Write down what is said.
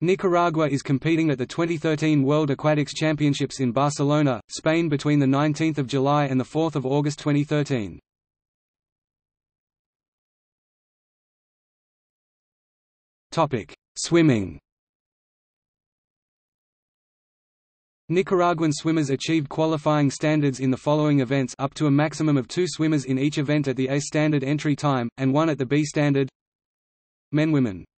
Nicaragua is competing at the 2013 World Aquatics Championships in Barcelona, Spain between 19 July and 4 August 2013. Swimming. Nicaraguan swimmers achieved qualifying standards in the following events, up to a maximum of 2 swimmers in each event at the A standard entry time, and 1 at the B standard. Men, women.